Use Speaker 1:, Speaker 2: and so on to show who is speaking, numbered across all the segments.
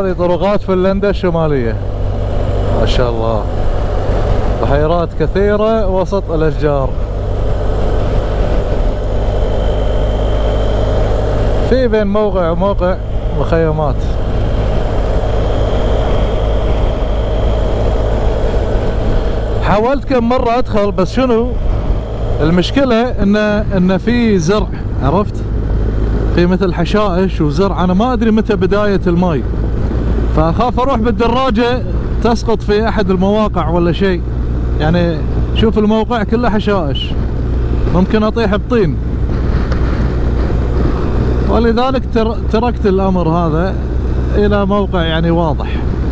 Speaker 1: هذه طرقات فنلندا الشمالية ما شاء الله، بحيرات كثيرة وسط الأشجار. في بين موقع وموقع مخيمات. حاولت كم مرة ادخل بس شنو المشكلة ان في زرع، عرفت؟ في مثل حشائش وزرع، انا ما ادري متى بداية الماي، فاخاف اروح بالدراجة تسقط في احد المواقع ولا شيء. يعني شوف الموقع كله حشائش، ممكن اطيح بطين، ولذلك تركت الامر هذا الى موقع يعني واضح.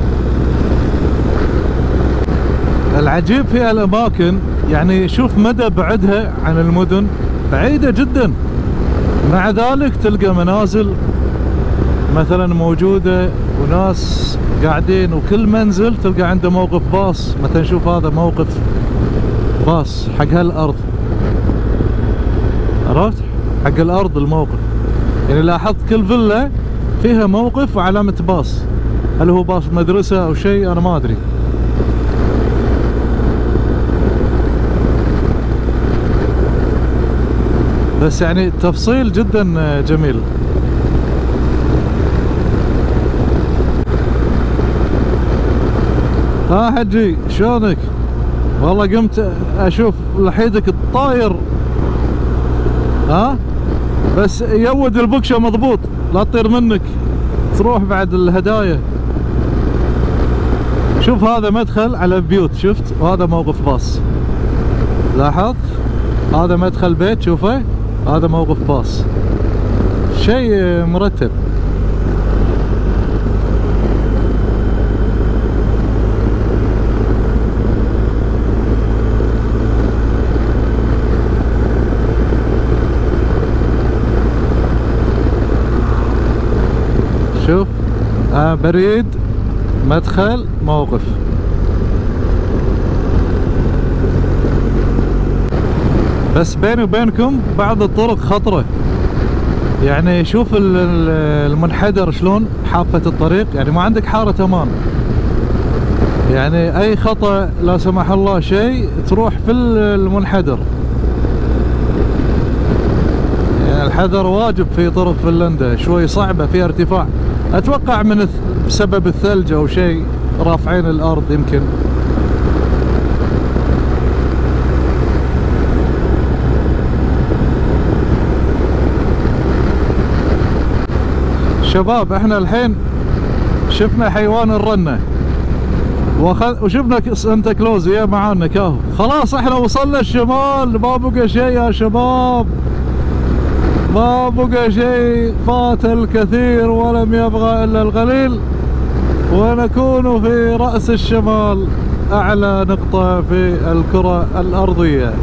Speaker 1: العجيب في الاماكن يعني شوف مدى بعدها عن المدن، بعيدة جدا، مع ذلك تلقى منازل مثلا موجودة وناس قاعدين، وكل منزل تلقى عنده موقف باص. مثلا شوف هذا موقف باص حق هالارض، عرفت؟ حق الارض الموقف. يعني لاحظت كل فيلا فيها موقف وعلامة باص، هل هو باص مدرسة او شيء انا ما ادري. بس يعني تفصيل جدا جميل. ها حجي شلونك؟ والله قمت اشوف لحيدك الطاير، ها بس يود البكشة مضبوط لا تطير منك تروح بعد الهدايا. شوف هذا مدخل على بيوت، شفت؟ وهذا موقف باص، لاحظت؟ هذا مدخل بيت، شوفه، هذا موقف باص، شيء مرتب. شوف بريد، مدخل، موقف. بس بيني وبينكم بعض الطرق خطرة، يعني شوف المنحدر شلون حافة الطريق، يعني ما عندك حارة امان، يعني اي خطأ لا سمح الله شيء تروح في المنحدر. يعني الحذر واجب في طرق فنلندا، شوي صعبة فيها ارتفاع، اتوقع من بسبب الثلج او شيء، رافعين الارض يمكن. شباب احنا الحين شفنا حيوان الرنة وشفنا سانتا كلوز يا معانا كاهو، خلاص احنا وصلنا الشمال، ما بقى شيء يا شباب، ما بقى شيء، فات الكثير ولم يبغى الا القليل، ونكون في رأس الشمال، اعلى نقطة في الكرة الارضية.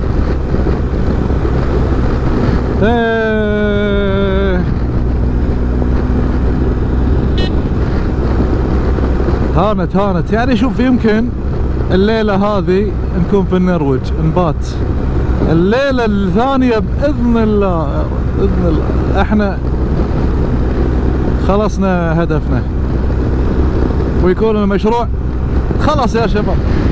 Speaker 1: هانت يعني شوف يمكن الليلة هذه نكون في النرويج، نبات الليلة الثانية بإذن الله، بإذن الله احنا خلصنا هدفنا ويكون المشروع خلص يا شباب.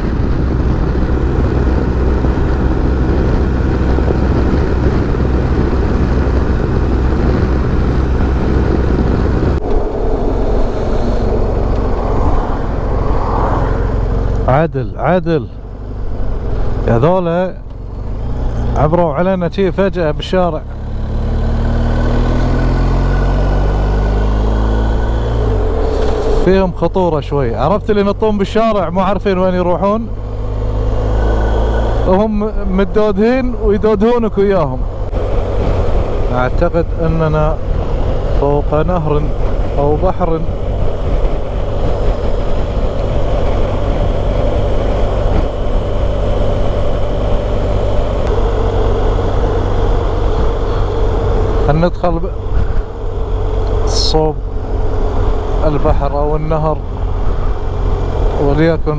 Speaker 1: عدل هذولا عبروا علينا شي فجأة بالشارع. فيهم خطورة شوي، عرفت اللي ينطون بالشارع مو عارفين وين يروحون، وهم متدودهين ويدودهونك وياهم. اعتقد اننا فوق نهر او بحر. ندخل صوب البحر او النهر وليكن.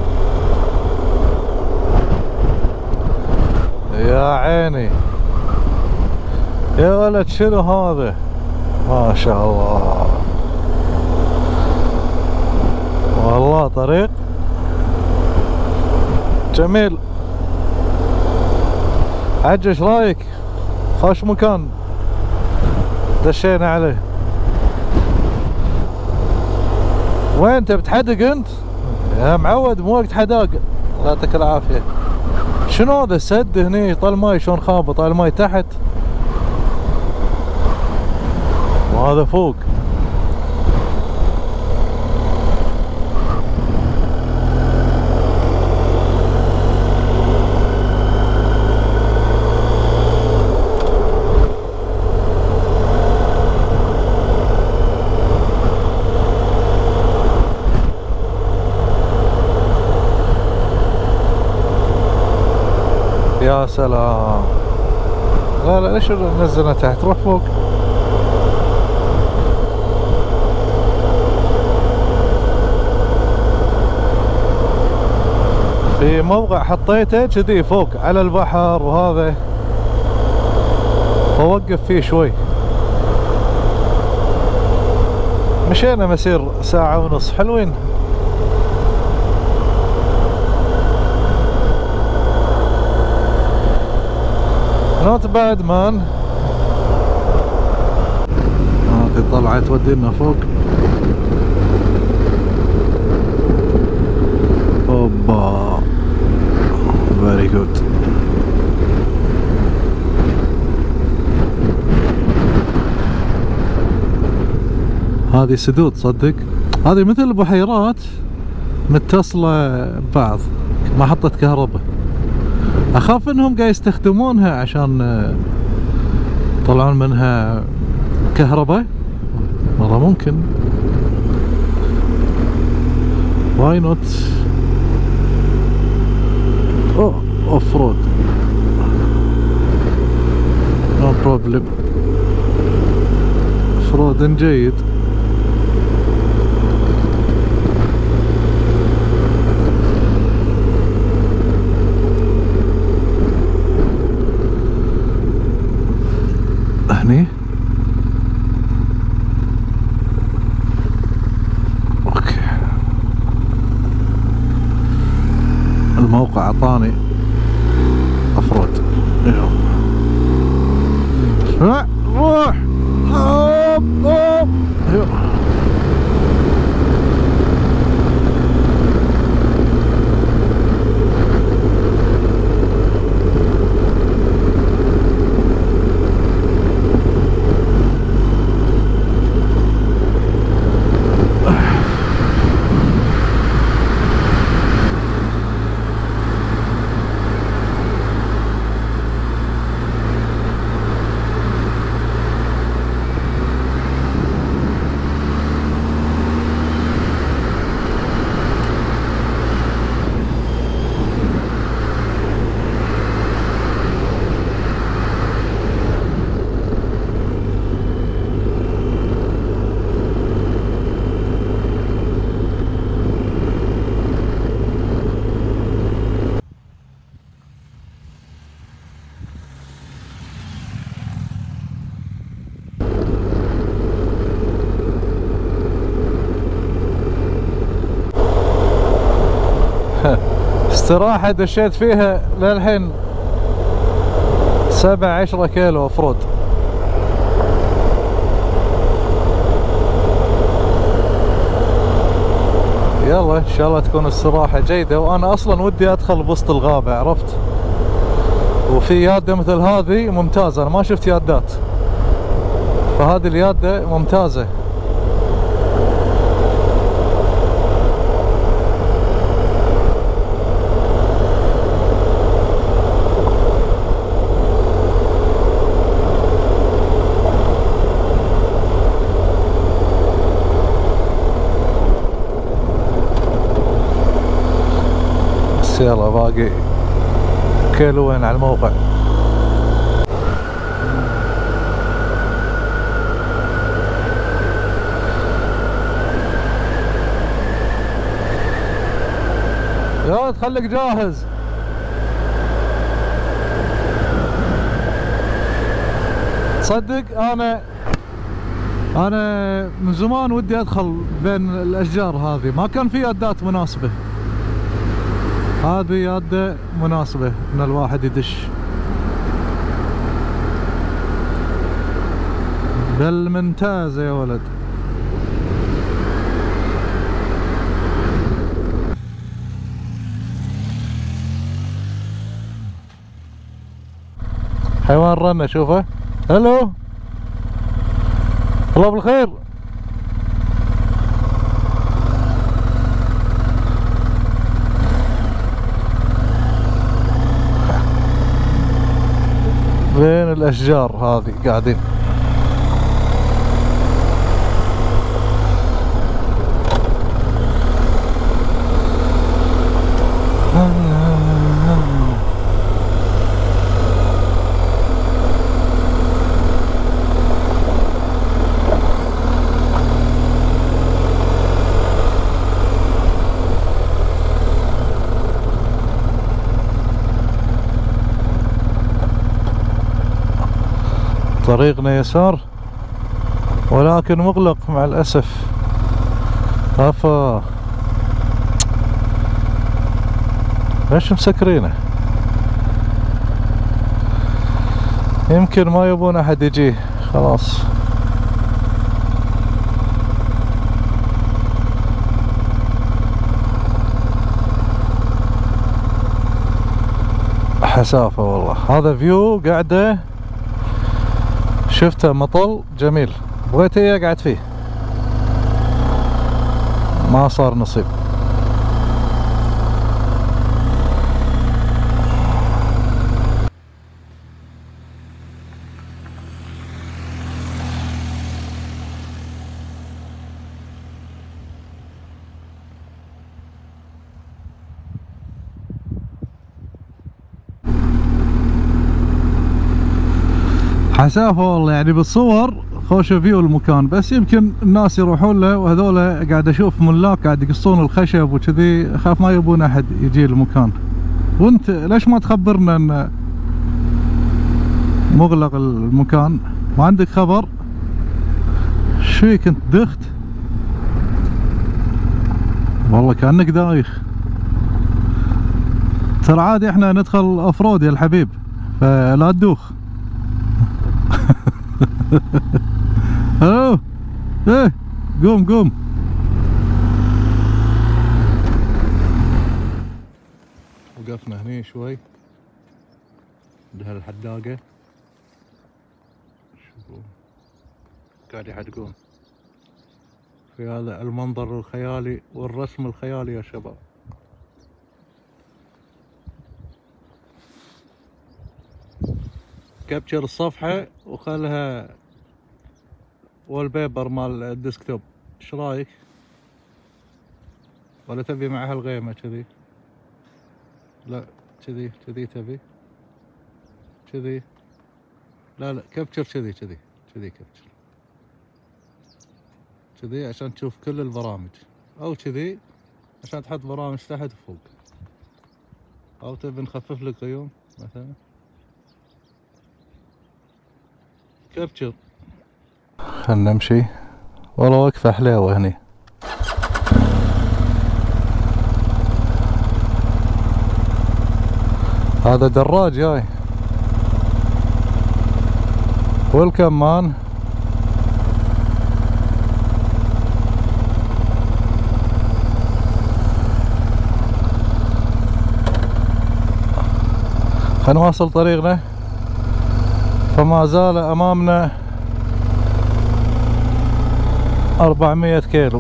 Speaker 1: يا عيني يا ولد شنو هذا، ما شاء الله. والله طريق جميل. عجل ايش رايك؟ خوش مكان دشينا عليه. وين انت بتحدق انت؟ يا معود مو وقت حداق. الله يعطيك العافية. شنو هذا السد هني؟ طال الماي شلون خابط؟ طال الماي تحت وهذا فوق. يا سلام. لا لا ليش نزلنا تحت؟ روح فوق. في موقع حطيته كذي فوق على البحر وهذا، فوقف فيه شوي. مشينا مسير ساعة ونص حلوين. نوت باد مان. هذه طلعة تودينا فوق. اوبا فيري جود. هذه سدود صدق. هذه مثل البحيرات متصلة ببعض، محطة كهرباء. اخاف انهم قاعد يستخدمونها عشان يطلعون منها كهرباء. والله ممكن. واي نوت. اوف رود نو بروبلم. اوف رود جيد. هني اوكي. الموقع اعطاني افرود. روح. استراحة دشيت فيها للحين 17 كيلو افرود. يلا ان شاء الله تكون السراحة جيدة. وانا اصلا ودي ادخل بوسط الغابة، عرفت؟ وفي يادة مثل هذه ممتازة. انا ما شفت يادات، فهذه اليادة ممتازة. يلا باقي كيلوين على الموقع. يا تخليك جاهز. تصدق انا انا من زمان ودي ادخل بين الاشجار هذه، ما كان في يدات مناسبة. هذه يادة مناسبة ان الواحد يدش بالممتازة يا ولد. حيوان رنة شوفه. هلو، الله بالخير. بين الاشجار هذه قاعدين. طريقنا يسار ولكن مغلق مع الأسف. افا ليش مسكرينه؟ يمكن ما يبون احد يجيه خلاص. حسافة والله. هذا فيو قاعدة شفته مطل جميل، بغيت اقعد فيه ما صار نصيب. حسافة والله، يعني بالصور خوش فيو المكان، بس يمكن الناس يروحون له وهذول قاعد اشوف ملاك قاعد يقصون الخشب وكذي، اخاف ما يبون احد يجي المكان. وانت ليش ما تخبرنا ان مغلق المكان؟ ما عندك خبر؟ شوي كنت دخت والله كأنك دايخ. ترى عادي احنا ندخل افرود يا الحبيب، فلا تدوخ. الو، ايه قوم قوم. وقفنا هني شوي بهالحداقة، شوفوا قاعد يحدقون في هذا المنظر الخيالي والرسم الخيالي يا شباب. كابتشر الصفحة وخلها وول بيبر مال الديسكتوب، ايش رايك؟ ولا تبي معها الغيمة كذي؟ لا كذي كذي تبي كذي؟ لا لا كابتشر كذي كذي كذي كابتشر كذي عشان تشوف كل البرامج، او كذي عشان تحط برامج تحت وفوق، او تبي نخفف لك غيوم مثلا. كابتشر. خلنا نمشي والله وقفة حليوة هني. هذا دراج جاي والكمان خلينا نواصل طريقنا، فما زال امامنا 400 كيلو.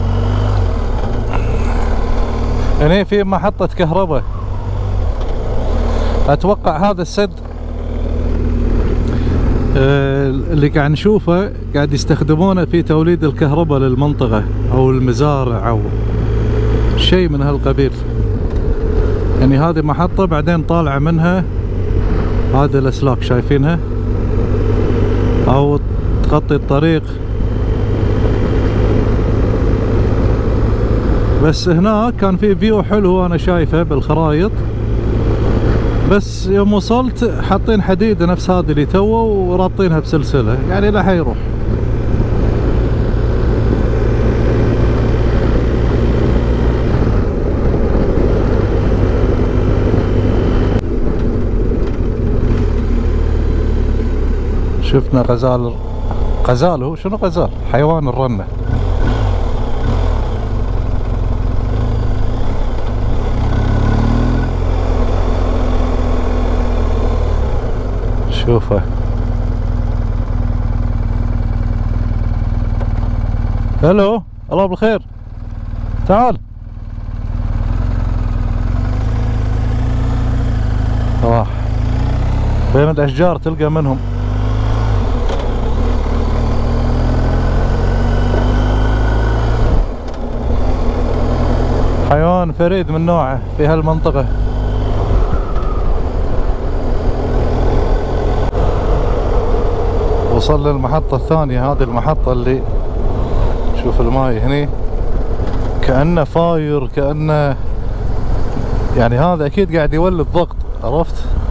Speaker 1: هني في محطة كهرباء، اتوقع هذا السد اللي قاعد نشوفه قاعد يستخدمونه في توليد الكهرباء للمنطقة او المزارع او شيء من هالقبيل. يعني هذه محطة بعدين طالعة منها هذه الاسلاك شايفينها، او تغطي الطريق. بس هنا كان في فيو حلو انا شايفه بالخرايط، بس يوم وصلت حاطين حديدة نفس هذه اللي توه ورابطينها بسلسلة، يعني لا حيروح. شفنا غزال هو شنو غزال؟ حيوان الرنة. شوفه. هلو، الله بالخير، تعال. راح بين الأشجار تلقى منهم. حيوان فريد من نوعه في هالمنطقة. وصل للمحطة الثانية، هذه المحطة اللي شوف الماي هني كأنه فاير، كأنه يعني هذا أكيد قاعد يولد ضغط، عرفت؟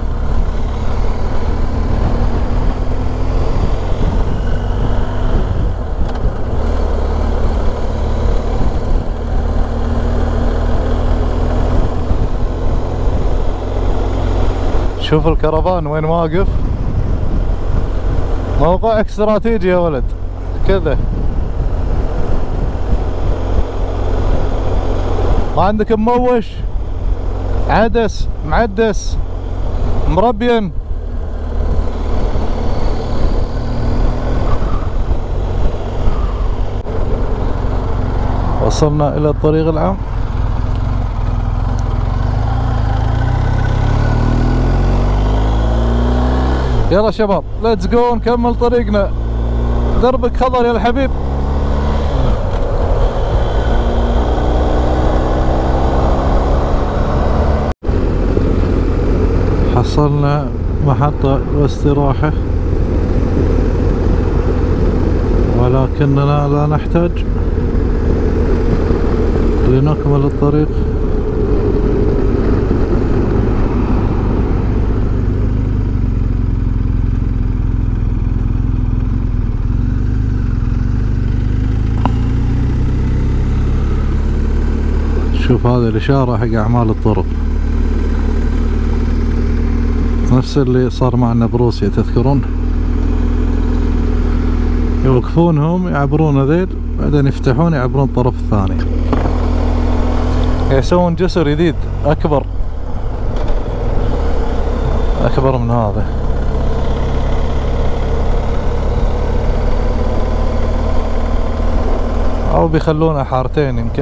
Speaker 1: شوف الكرفان وين واقف، موقعك استراتيجي يا ولد كذا. ما عندك مموش، عدس، معدس، مربين. وصلنا الى الطريق العام. يلا شباب ليتس جو، نكمل طريقنا. دربك خضر يا الحبيب. حصلنا محطة واستراحة، ولكننا لا نحتاج لنكمل الطريق. شوف هذه الإشارة حق أعمال الطرق، نفس اللي صار معنا بروسيا، تذكرون؟ يوقفونهم يعبرون ذيل، بعدين يفتحون يعبرون الطرف الثاني. يسوون جسر جديد أكبر من هذا. أو بيخلونه حارتين يمكن.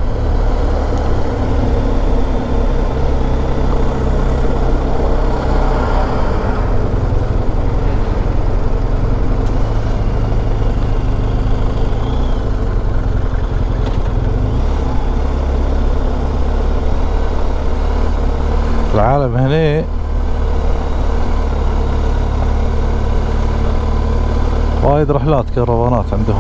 Speaker 1: العالم هنا وايد رحلات كرفانات عندهم.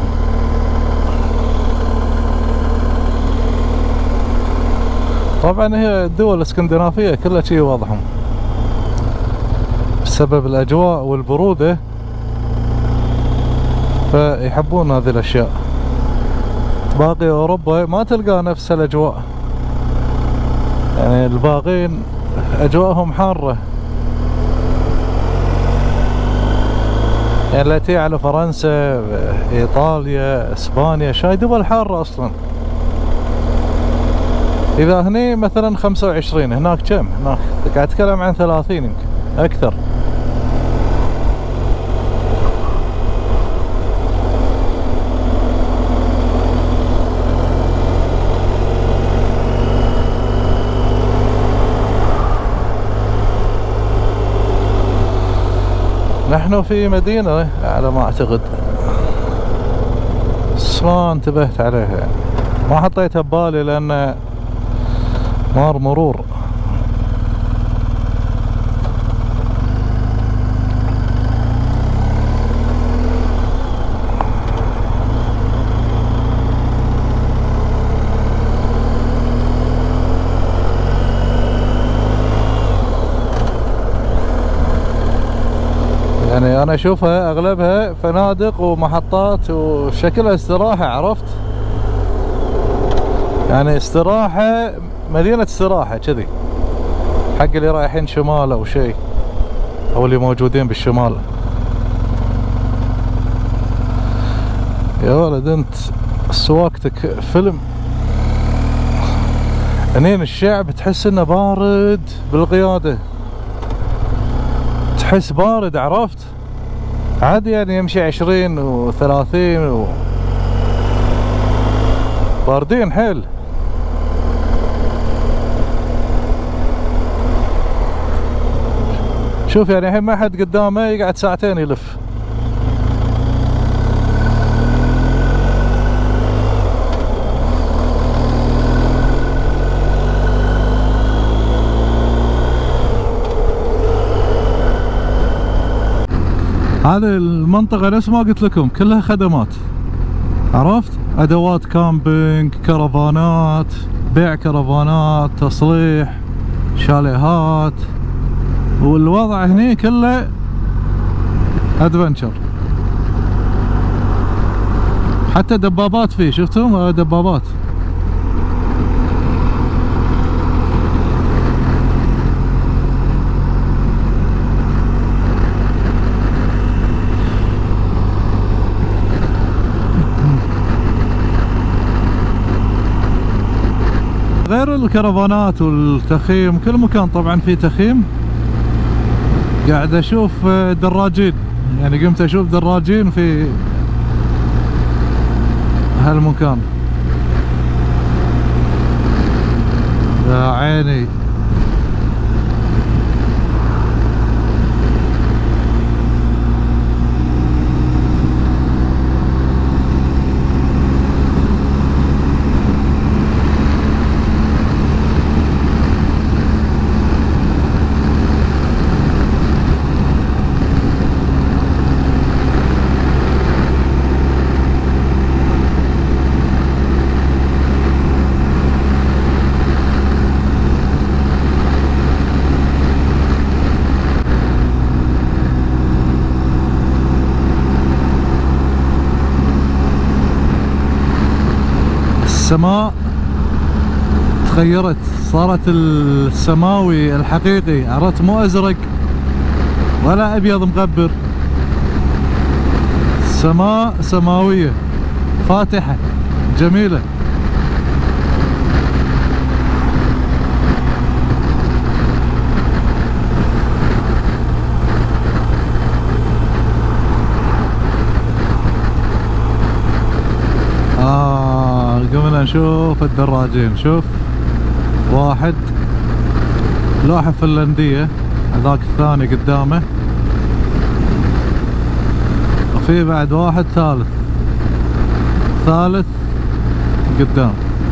Speaker 1: طبعا هي الدول الاسكندنافية كلها شي واضحهم بسبب الأجواء والبرودة، فيحبون هذه الأشياء. باقي أوروبا ما تلقى نفس الأجواء، يعني الباقين أجواءهم حارة. يعني لا تي على فرنسا، إيطاليا، إسبانيا، شاي دول حارة أصلا. إذا هني مثلا 25، هناك كم؟ هناك قاعد أتكلم عن 30 يمكن أكثر. نحن في مدينة على ما أعتقد، بس ما انتبهت عليها، يعني ما حطيتها ببالي لأن مار مرور. يعني انا اشوفها اغلبها فنادق ومحطات وشكلها استراحة، عرفت؟ يعني استراحة، مدينة استراحة كذي، حق اللي رايحين شمال او شيء، او اللي موجودين بالشمال. يا ولد انت سواقتك فيلم. هنين الشعب تحس انه بارد بالقيادة، تحس بارد، عرفت؟ عادي يعني يمشي 20 و30 باردين حيل. شوف يعني الحين ما حد قدامه يقعد ساعتين يلف. هذه المنطقة نفس ما قلت لكم كلها خدمات، عرفت؟ ادوات كامبينج، كرفانات، بيع كرفانات، تصليح، شاليهات، والوضع هني كله ادفنشر. حتى دبابات فيه، شفتم دبابات. غير الكرفانات والتخييم، كل مكان طبعا فيه تخييم. قاعد اشوف دراجين، يعني قمت اشوف دراجين في هالمكان. يا عيني. السماء تغيرت، صارت السماوي الحقيقي، عرفت؟ مو ازرق ولا ابيض مغبر، سماء سماوية فاتحة جميلة. قمنا نشوف الدراجين. شوف واحد لوحة فنلندية، هذاك الثاني قدامه، وفي بعد واحد ثالث قدام.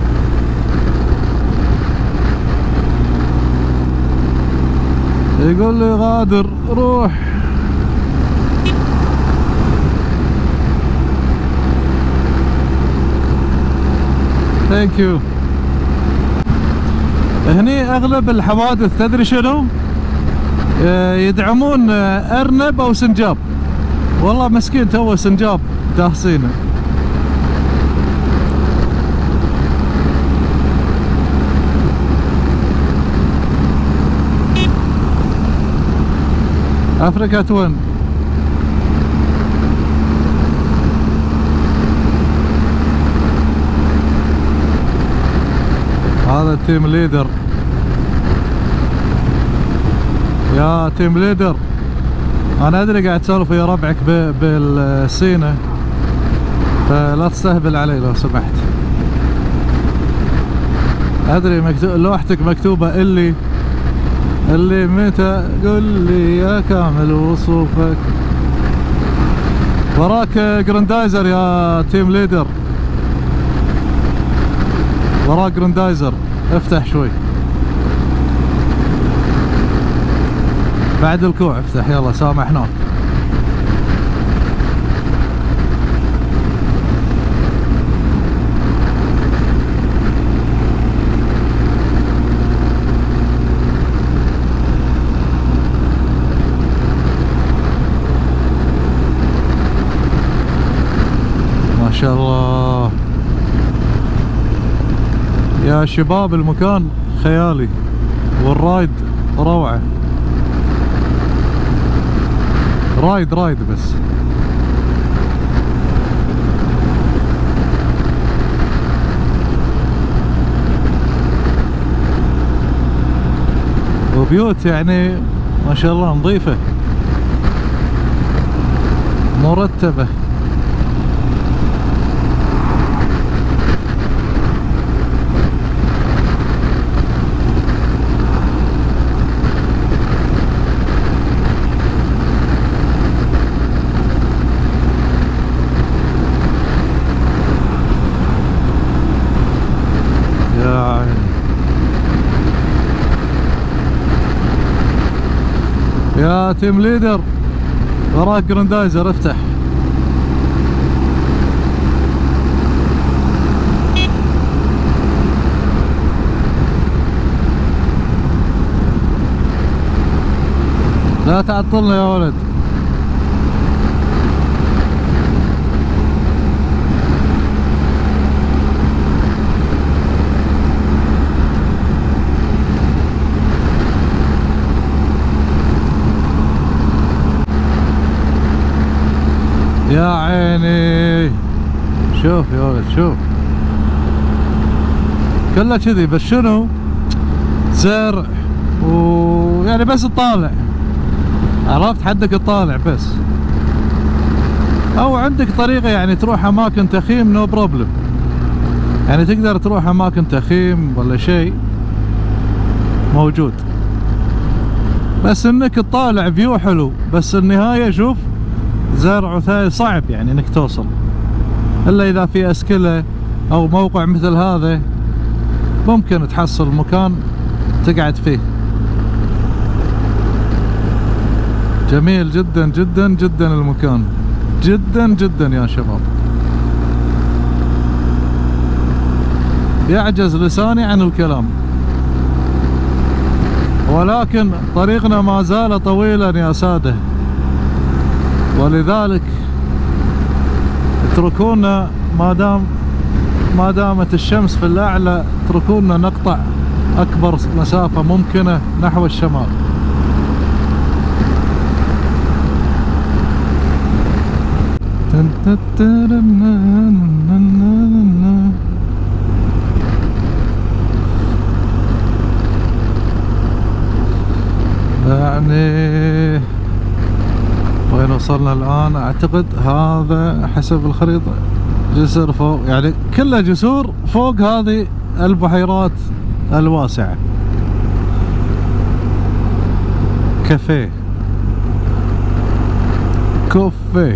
Speaker 1: يقول لي غادر روح. ثانك يو. هني اغلب الحوادث تدري شنو؟ يدعمون ارنب او سنجاب. والله مسكين تو سنجاب داهسينه. افريكا توين. هذا التيم ليدر. يا تيم ليدر، انا ادري قاعد تسولف ويا ربعك بالسينة، فلا تستهبل علي لو سمحت. ادري لوحتك مكتوبة اللي متى، قل لي يا كامل وصوفك. وراك جراندايزر يا تيم ليدر، وراك جراندايزر، افتح شوي بعد الكوع، افتح يلا سامحناك. ما شاء الله يا شباب، المكان خيالي والرايد روعة. رايد بس وبيوت يعني ما شاء الله نظيفة مرتبة. يا تيم ليدر وراك جراندايزر افتح. لا تعطلنا يا ولد. يا عيني شوف يا ولد شوف كله كذي، بس شنو زرع ويعني بس تطالع، عرفت حدك تطالع بس، او عندك طريقة يعني تروح اماكن تخييم نو بروبلم، يعني تقدر تروح اماكن تخييم ولا شيء موجود، بس انك تطالع فيو حلو، بس النهاية شوف زرع وثاي صعب يعني انك توصل، الا اذا في اسكلة او موقع مثل هذا ممكن تحصل مكان تقعد فيه. جميل جدا جدا جدا المكان، جدا جدا يا شباب، يعجز لساني عن الكلام، ولكن طريقنا ما زال طويلا يا سادة، ولذلك اتركونا ما دامت الشمس في الأعلى، اتركونا نقطع أكبر مسافة ممكنة نحو الشمال. يعني وين وصلنا الآن؟ أعتقد هذا حسب الخريطة جسر فوق، يعني كلها جسور فوق هذه البحيرات الواسعة. كافيه كوفيه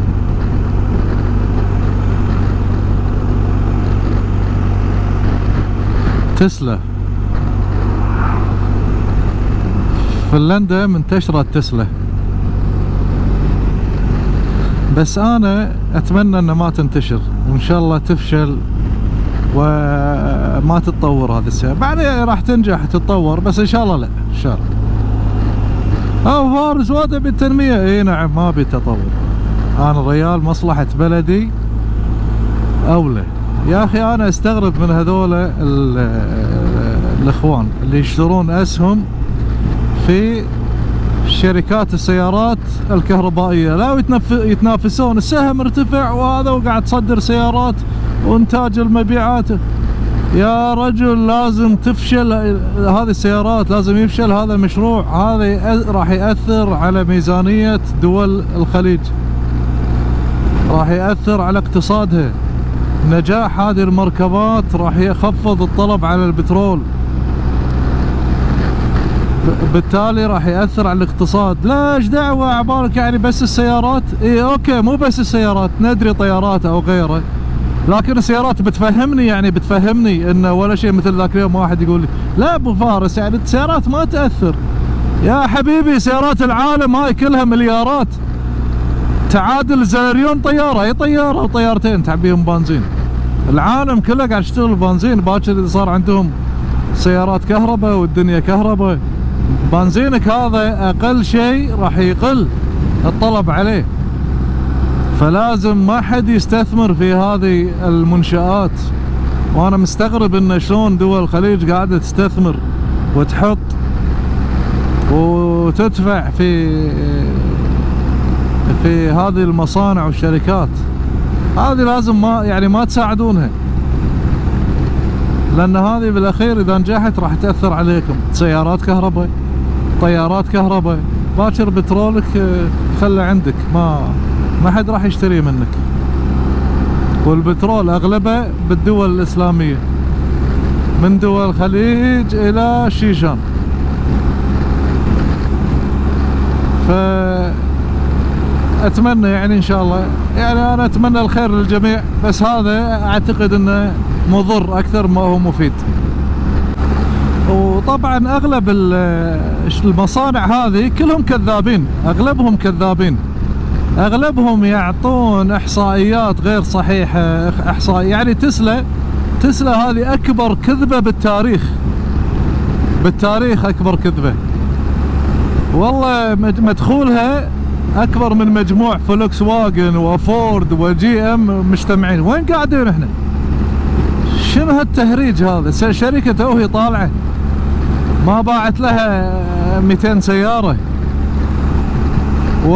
Speaker 1: تسلا. فنلندا منتشرة تسلا، بس انا اتمنى ان ما تنتشر، وان شاء الله تفشل وما تتطور هذه السيارة. بعدين راح تنجح تتطور، بس ان شاء الله لا، ان شاء الله. او فارس وضع بالتنمية، اي نعم ما بتطور. انا ريال مصلحة بلدي اولى. يا اخي انا استغرب من هذول الاخوان اللي يشترون اسهم في شركات السيارات الكهربائية، لا يتنافسون، السهم ارتفع وهذا وقاعد تصدر سيارات وانتاج المبيعات. يا رجل لازم تفشل هذه السيارات، لازم يفشل هذا المشروع، هذا راح يأثر على ميزانية دول الخليج، راح يأثر على اقتصادها. نجاح هذه المركبات راح يخفض الطلب على البترول، بالتالي راح يأثر على الاقتصاد. لا ايش دعوة عبالك يعني بس السيارات؟ اي اوكي مو بس السيارات، ندري طيارات او غيره، لكن السيارات بتفهمني، يعني بتفهمني انه ولا شيء. مثل ذاك اليوم واحد يقول لي لا ابو فارس يعني السيارات ما تأثر. يا حبيبي سيارات العالم هاي كلها مليارات، تعادل زلريون طيارة، اي طيارة وطيارتين تعبيهم بنزين. العالم كله قاعد يشتغل بنزين، باكر اذا صار عندهم سيارات كهرباء والدنيا كهرباء، بنزينك هذا اقل شيء راح يقل الطلب عليه. فلازم ما حد يستثمر في هذه المنشآت، وانا مستغرب ان شلون دول الخليج قاعدة تستثمر وتحط وتدفع في هذه المصانع والشركات. هذه لازم ما تساعدونها، لان هذه بالاخير اذا نجحت راح تأثر عليكم. سيارات كهرباء، طيارات كهرباء، باكر بترولك خله عندك، ما حد راح يشتري منك. والبترول اغلبه بالدول الاسلاميه، من دول الخليج الى شيشان. اتمنى يعني ان شاء الله، يعني انا اتمنى الخير للجميع، بس هذا اعتقد انه مضر اكثر ما هو مفيد. وطبعا اغلب المصانع هذه كلهم كذابين، اغلبهم كذابين، اغلبهم يعطون احصائيات غير صحيحه. يعني تسلا هذه اكبر كذبه بالتاريخ اكبر كذبه والله. مدخولها اكبر من مجموع فولكس واجن وفورد وجي ام مجتمعين. وين قاعدين احنا؟ شنو هالتهريج هذا؟ شركه توهي طالعه ما باعت لها 200 سياره، و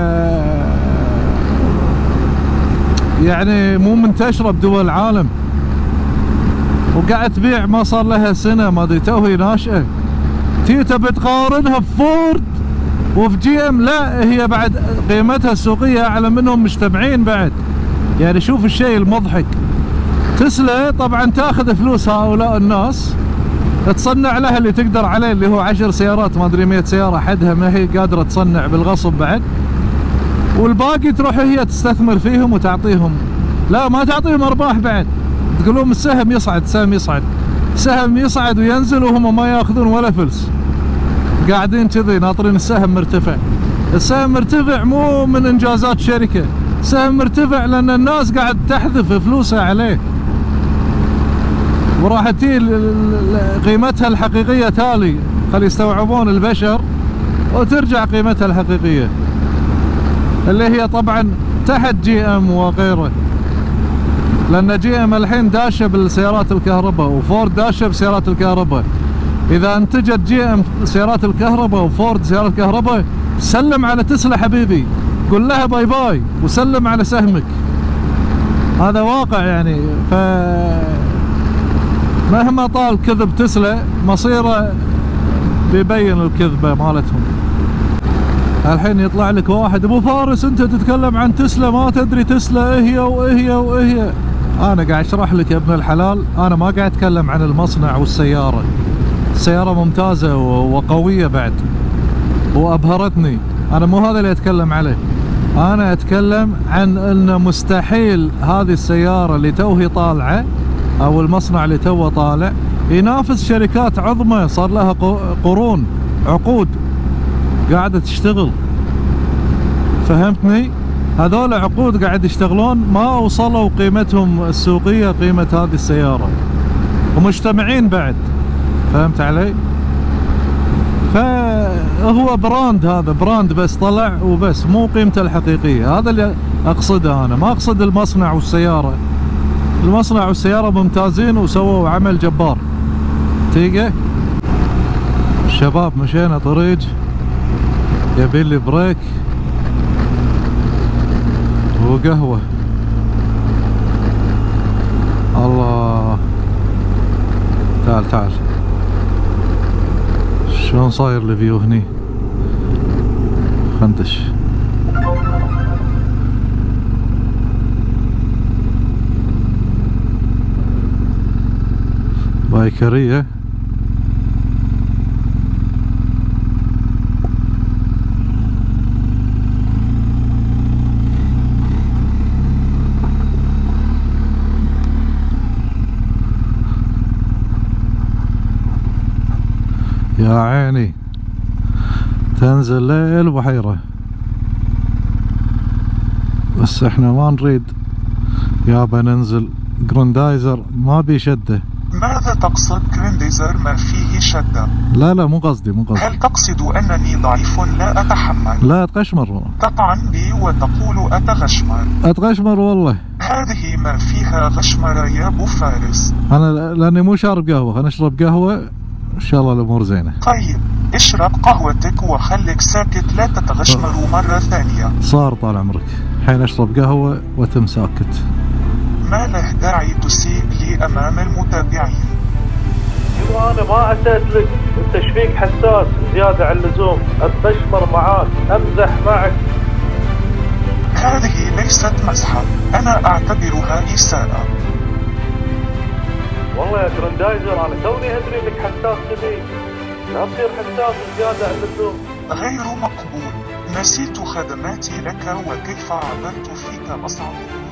Speaker 1: يعني مو منتشره بدول العالم، وقاعد تبيع ما صار لها سنه، ما ادري توهي ناشئه. تبي تقارنها بفورد وفي جي ام؟ لا، هي بعد قيمتها السوقيه اعلى منهم مجتمعين بعد. يعني شوف الشيء المضحك. تسلا طبعا تاخذ فلوس هؤلاء الناس، تصنع لها اللي تقدر عليه، اللي هو 10 سيارات ما ادري 100 سياره حدها، ما هي قادره تصنع بالغصب بعد، والباقي تروح هي تستثمر فيهم وتعطيهم. لا، ما تعطيهم ارباح بعد، تقولون السهم يصعد، سهم يصعد وينزل وهم ما ياخذون ولا فلس. قاعدين كذي ناطرين السهم مرتفع. السهم مرتفع مو من انجازات شركه، السهم مرتفع لان الناس قاعد تحذف فلوسها عليه، وراح تي قيمتها الحقيقيه تالي، خلي يستوعبون البشر وترجع قيمتها الحقيقيه اللي هي طبعا تحت جي ام وغيره. لان جي ام الحين داشه بالسيارات الكهرباء، وفورد داشه بسيارات الكهرباء. اذا انتجت جي ام سيارات الكهرباء وفورد سيارات الكهرباء، سلم على تسلا حبيبي، قل لها باي باي وسلم على سهمك. هذا واقع يعني. ف مهما طال كذب تسلا مصيره بيبين الكذبه مالتهم. الحين يطلع لك واحد: ابو فارس انت تتكلم عن تسلا، ما تدري تسلا هي. انا قاعد اشرح لك يا ابن الحلال، انا ما قاعد اتكلم عن المصنع والسياره. السياره ممتازه وقويه بعد وابهرتني، انا مو هذا اللي اتكلم عليه. انا اتكلم عن ان مستحيل هذه السياره اللي توهي طالعه او المصنع اللي توه طالع ينافس شركات عظمى صار لها قرون عقود قاعده تشتغل. فهمتني؟ هذول عقود قاعد يشتغلون، ما وصلوا قيمتهم السوقيه قيمه هذه السياره، ومجتمعين بعد. فهمت علي؟ فهو براند، هذا براند بس طلع وبس، مو قيمته الحقيقيه. هذا اللي اقصده انا، ما اقصد المصنع والسياره. المصنع والسياره ممتازين وسووا عمل جبار. تيجي الشباب مشينا طريق يبي لي بريك وقهوه. الله، تعال شلون صاير الفيو هني؟ خندش. بايكرية. يا عيني تنزل ليل بحيرة، بس احنا ما نريد يابا ننزل جراندايزر، ما بي شدة.
Speaker 2: ماذا تقصد جراندايزر ما فيه شدة؟
Speaker 1: لا مو قصدي.
Speaker 2: هل تقصد أنني ضعيف لا أتحمل؟
Speaker 1: لا تقشمر.
Speaker 2: تطعن بي وتقول
Speaker 1: أتغشمر والله.
Speaker 2: هذه ما فيها غشمرة يا أبو فارس.
Speaker 1: أنا لأني مو شارب قهوة، خلينا نشرب قهوة إن شاء الله الأمور زينة.
Speaker 2: طيب اشرب قهوتك وخليك ساكت، لا تتغشمر مرة ثانية.
Speaker 1: صار طال عمرك، حين أشرب قهوة وتم ساكت.
Speaker 2: ما له داعي تسيء لي أمام المتابعين.
Speaker 1: وانا ما اتيت لك، انت ايش فيك حساس زيادة عن اللزوم؟ اتبشمر معاك، امزح معك.
Speaker 2: هذه ليست مزحة، أنا أعتبرها إساءة.
Speaker 1: والله يا جراندايزر انا توني ادري انك حساس كذي، لا تصير حساس زيادة عن اللزوم.
Speaker 2: غير مقبول، نسيت خدماتي لك وكيف عبرت فيك مصعب